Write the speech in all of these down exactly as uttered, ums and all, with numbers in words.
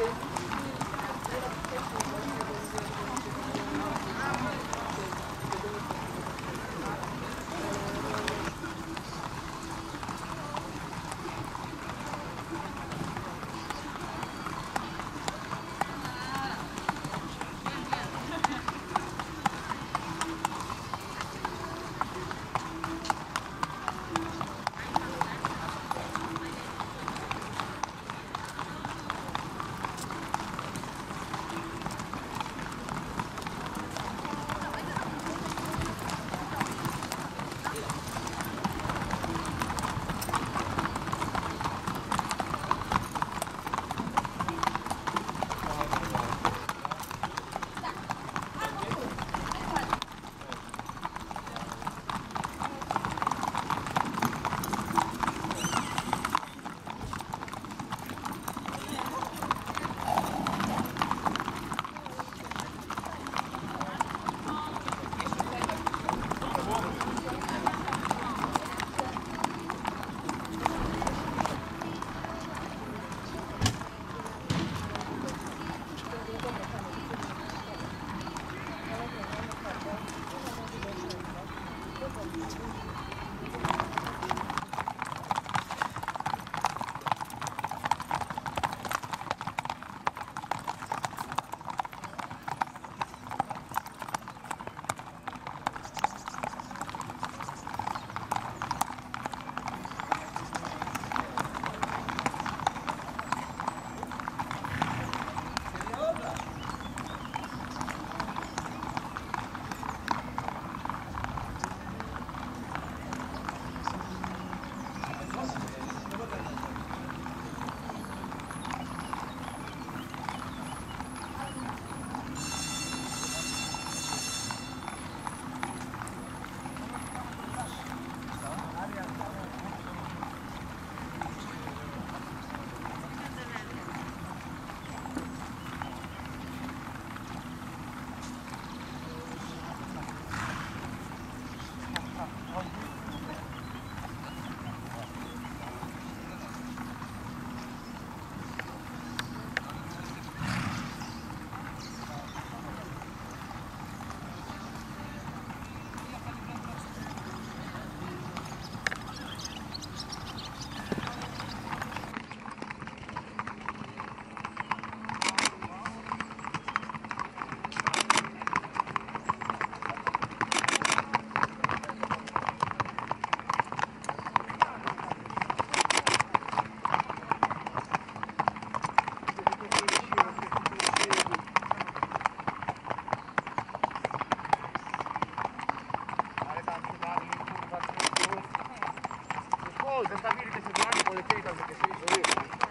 Zostawili te sygnalnie, polecieli tam takie sześć.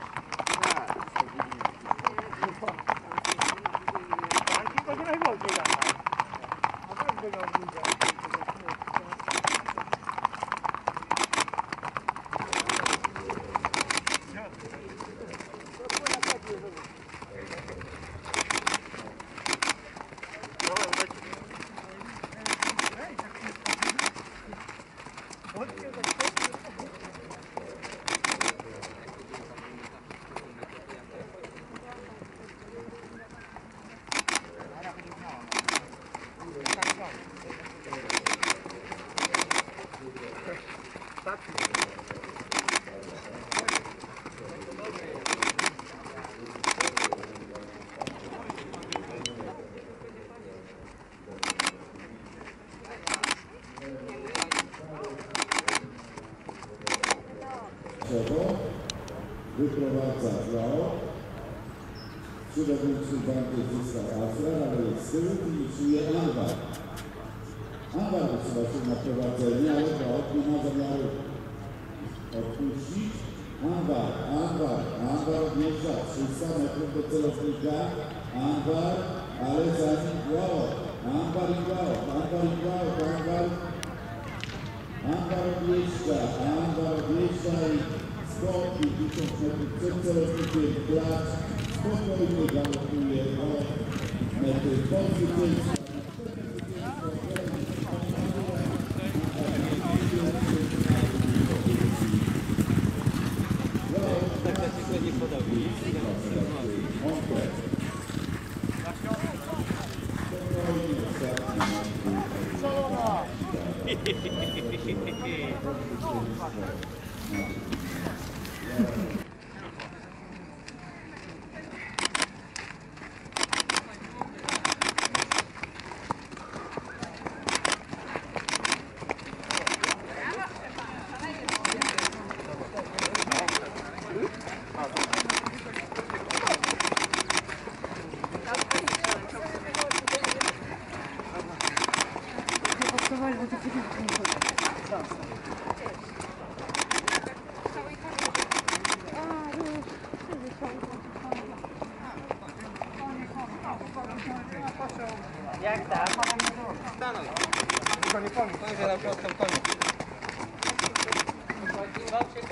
Tak, tylko że najmocniej tam. A teraz go na odbudze. Wyprowadza Zlao. Przydowniczy bankiet zyskał Afra, ale jest z tyłu i liczuje Anwar. Anwar wysuwa się na prowadzenie, ale Zlao nie ma zamiaru odpuścić. Anwar, Anwar, Anwar odjeżdża trzysta metrów do celownika. Anwar, ale za nim Zlao. Anwar i Zlao, Anwar i Zlao, Anwar. Anwar odjeżdża, Anwar odjeżdża i sto pięćdziesiąt metrów przed celownikiem Klacz spokojnie galopuje o metry pozytywne. Tak, tak się nie podoba. Jak tam? Stanąć. Tylko nie pomyśl. Spojrzę na prostą koniec.